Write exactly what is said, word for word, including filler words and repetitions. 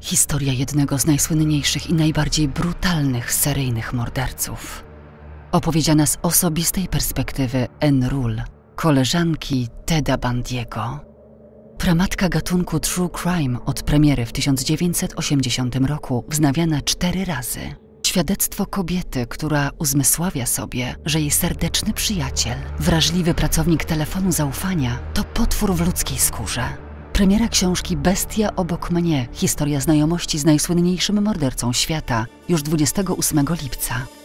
Historia jednego z najsłynniejszych i najbardziej brutalnych seryjnych morderców. Opowiedziana z osobistej perspektywy Anne Rule, koleżanki Teda Bundy'ego. Pramatka gatunku true crime od premiery w tysiąc dziewięćset osiemdziesiątym roku wznawiana cztery razy. Świadectwo kobiety, która uzmysławia sobie, że jej serdeczny przyjaciel, wrażliwy pracownik telefonu zaufania, to potwór w ludzkiej skórze. Premiera książki Bestia obok mnie. Historia znajomości z najsłynniejszym mordercą świata już dwudziestego ósmego lipca.